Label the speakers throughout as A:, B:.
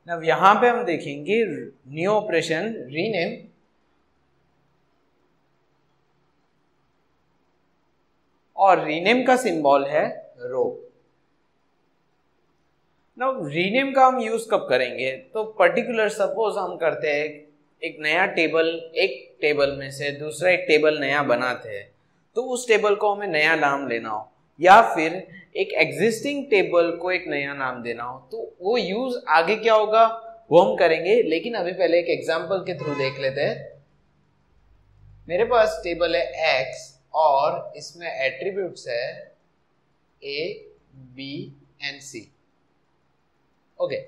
A: अब यहां पे हम देखेंगे न्यू ऑपरेशन रीनेम, और रीनेम का सिंबल है रो। नाउ रीनेम का हम यूज कब करेंगे, तो पर्टिकुलर सपोज हम करते हैं एक नया टेबल, एक टेबल में से दूसरा एक टेबल नया बनाते हैं, तो उस टेबल को हमें नया नाम लेना हो, या फिर एक एग्जिस्टिंग टेबल को एक नया नाम देना हो, तो वो यूज आगे क्या होगा वो हम करेंगे। लेकिन अभी पहले एक एग्जांपल के थ्रू देख लेते हैं। मेरे पास टेबल है x और इसमें एट्रीब्यूट्स है a, b and c। Okay,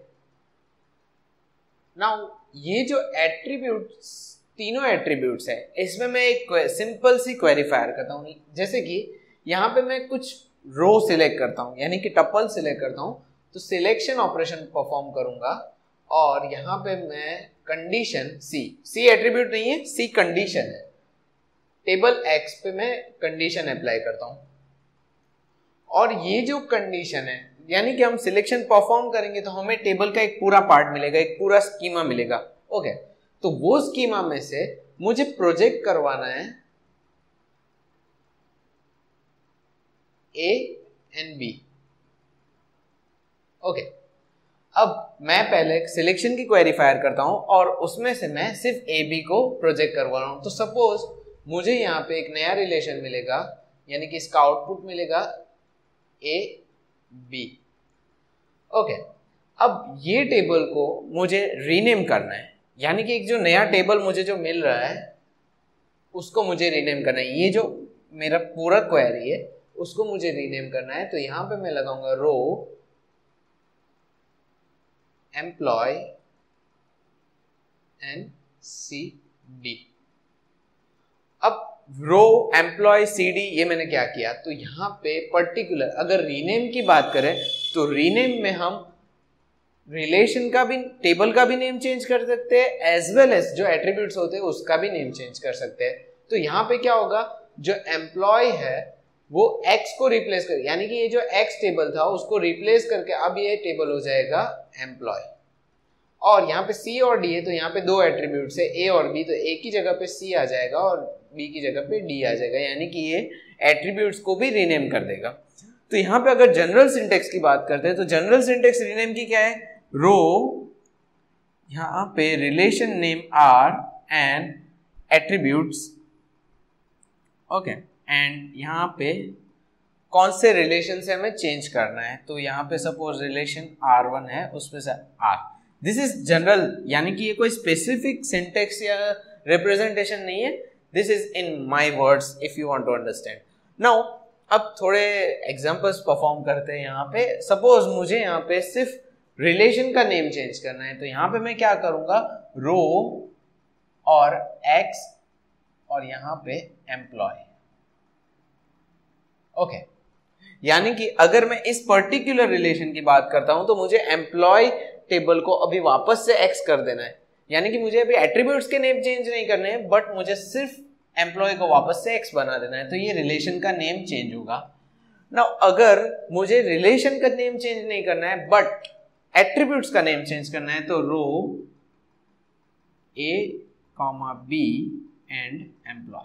A: now ये जो एट्रीब्यूट्स, तीनों एट्रीब्यूट्स है, इसमें मैं एक सिंपल सी क्वेरीफायर करता हूँ। जैसे कि यहाँ पे मैं कुछ रो सिलेक्ट करता हूँ, यानी कि टपल सिलेक्ट करता हूँ, तो सिलेक्शन ऑपरेशन परफॉर्म करूंगा, और यहाँ पे मैं कंडीशन सी एट्रीब्यूट नहीं है, सी कंडीशन है, टेबल x पे मैं कंडीशन अप्लाई करता हूँ, और ये जो कंडीशन है, यानी कि हम सिलेक्शन परफॉर्म करेंगे तो हमें टेबल का एक पूरा पार्ट मिलेगा, एक पूरा स्कीमा मिलेगा। ओके, तो वो स्कीमा में से मुझे प्रोजेक्ट करवाना है A एंड B। ओके, अब मैं पहले सिलेक्शन की क्वेरीफायर करता हूं और उसमें से मैं सिर्फ A B को प्रोजेक्ट करवा रहा हूं। तो सपोज मुझे यहाँ पे एक नया रिलेशन मिलेगा, यानी कि इसका आउटपुट मिलेगा A B। ओके, अब ये टेबल को मुझे रीनेम करना है, यानी कि एक जो नया टेबल मुझे जो मिल रहा है उसको मुझे रीनेम करना है। ये जो मेरा पूरा क्वेरी है उसको मुझे रीनेम करना है, तो यहां पे मैं लगाऊंगा rho employ and C D. अब रो एम्प्लॉय सी डी ये मैंने क्या किया, तो यहां पे पर्टिकुलर अगर रीनेम की बात करें तो रीनेम में हम रिलेशन का भी, टेबल का भी नेम चेंज कर सकते हैं, एज वेल एज जो एट्रीब्यूट्स होते हैं उसका भी नेम चेंज कर सकते हैं। तो यहाँ पे क्या होगा, जो एम्प्लॉय है वो x को रिप्लेस कर, यानी कि ये जो x टेबल था उसको रिप्लेस करके अब ये टेबल हो जाएगा एम्प्लॉय। और यहाँ पे c और d है, तो यहाँ पे दो एट्रीब्यूट्स है a और b, तो a की जगह पे c आ जाएगा और b की जगह पे d आ जाएगा, यानी कि ये एट्रीब्यूट्स को भी रीनेम कर देगा। तो यहाँ पे अगर जनरल सिंटेक्स की बात करते हैं तो जनरल सिंटेक्स रीनेम की क्या है, रो, यहाँ पे relation name R and attributes, okay, and यहाँ पे कौन से रिलेशन से हमें चेंज करना है, तो यहाँ पे सपोज रिलेशन R1 है उसमें से R। दिस इज जनरल, यानी कि ये कोई स्पेसिफिक सिंटेक्स या रिप्रेजेंटेशन नहीं है, this is in my words if you want to understand. Now अब थोड़े एग्जांपल्स परफॉर्म करते हैं। यहाँ पे सपोज मुझे यहाँ पे सिर्फ रिलेशन का नेम चेंज करना है, तो यहाँ पे मैं क्या करूंगा, रो और x और यहाँ पे एम्प्लॉय। ओके, यानी कि अगर मैं इस पर्टिकुलर रिलेशन की बात करता हूं तो मुझे एम्प्लॉय टेबल को अभी वापस से x कर देना है, यानी कि मुझे अभी एट्रीब्यूट्स के नेम चेंज नहीं करने हैं, बट मुझे सिर्फ एम्प्लॉय को वापस से x बना देना है, तो ये रिलेशन का नेम चेंज होगा। नाउ अगर मुझे रिलेशन का नेम चेंज नहीं करना है बट एट्रीब्यूट्स का नेम चेंज करना है, तो rho A, B and employ.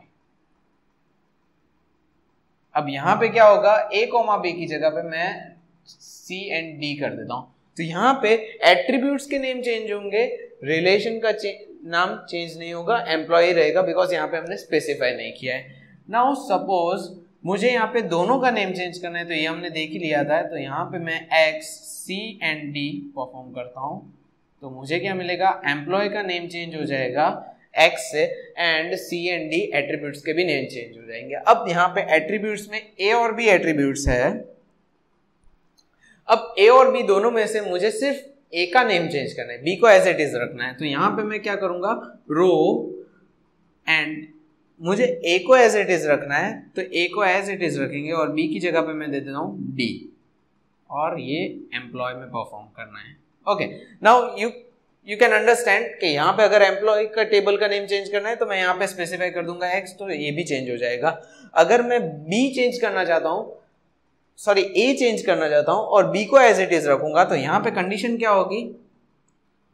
A: अब यहां पे क्या होगा, A, B की जगह पे मैं C एंड D कर देता हूं, तो यहां पे एट्रीब्यूट्स के नेम चेंज होंगे, रिलेशन का नाम चेंज नहीं होगा, एम्प्लॉय रहेगा, बिकॉज यहाँ पे हमने स्पेसिफाई नहीं किया है। नाउ सपोज मुझे यहाँ पे दोनों का नेम चेंज करना है, तो ये हमने देख ही लिया था, तो यहाँ पे मैं X, C and D perform करता हूँ, तो मुझे क्या मिलेगा, एम्प्लॉय का नेम चेंज हो जाएगा X से, and C and D attributes के भी नेम चेंज हो जाएंगे। अब यहाँ पे एट्रीब्यूट्स में A और B एट्रीब्यूट्स है, अब A और B दोनों में से मुझे सिर्फ A का नेम चेंज करना है, B को एज इट इज रखना है, तो यहाँ पे मैं क्या करूंगा, रो एंड मुझे A को एज इट इज रखना है, तो A को एज इट इज रखेंगे और B की जगह पे मैं दे देता हूँ D, और ये एम्प्लॉय में परफॉर्म करना है। Okay, now you can understand कि यहाँ पे अगर एम्प्लॉय का टेबल का नेम चेंज करना है तो मैं यहाँ पे स्पेसिफाई कर दूंगा X, तो ये भी चेंज हो जाएगा। अगर मैं B चेंज करना चाहता हूँ, सॉरी A चेंज करना चाहता हूँ और B को एज इट इज रखूंगा, तो यहाँ पे कंडीशन क्या होगी,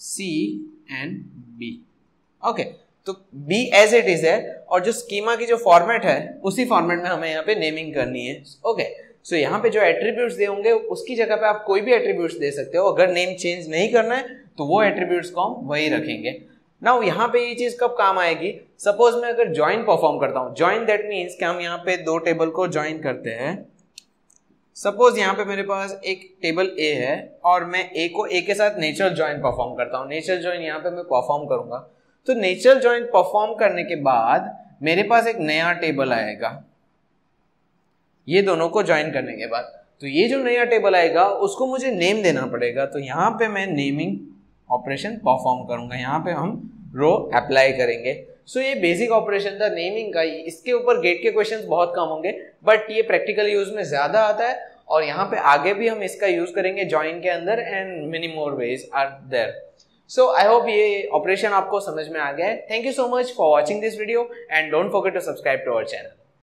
A: C and B। ओके, तो B एज इट इज है और जो स्कीमा की जो फॉर्मेट है उसी फॉर्मेट में हमें यहाँ पे नेमिंग करनी है। ओके, सो यहाँ पे जो एट्रीब्यूट्स दे होंगे उसकी जगह पे आप कोई भी एट्रीब्यूट्स दे सकते हो। अगर नेम चेंज नहीं करना है तो वो एट्रीब्यूट्स को हम वही रखेंगे। नाउ यहाँ पे ये चीज कब काम आएगी, सपोज मैं अगर ज्वाइन परफॉर्म करता हूँ, ज्वाइन दैट मीन्स कि हम यहाँ पे दो टेबल को ज्वाइन करते हैं। सपोज यहाँ पे मेरे पास एक टेबल A है और मैं A को A के साथ नेचुरल ज्वाइन परफॉर्म करता हूँ। नेचुरल ज्वाइन यहाँ पे मैं परफॉर्म करूंगा, तो नेचुरल ज्वाइन परफॉर्म करने के बाद मेरे पास एक नया टेबल आएगा ये दोनों को ज्वाइन करने के बाद। तो ये जो नया टेबल आएगा उसको मुझे नेम देना पड़ेगा, तो यहाँ पे मैं नेमिंग ऑपरेशन परफॉर्म करूंगा। यहाँ पे हम रो अप्लाई करेंगे। सो ये बेसिक ऑपरेशन था नेमिंग का। इसके ऊपर गेट के क्वेश्चंस बहुत कम होंगे, बट ये प्रैक्टिकल यूज में ज्यादा आता है और यहाँ पे आगे भी हम इसका यूज करेंगे ज्वाइन के अंदर, and many more ways are there. So I hope ये ऑपरेशन आपको समझ में आ गया है। Thank you so much for watching this video and don't forget to subscribe to our channel.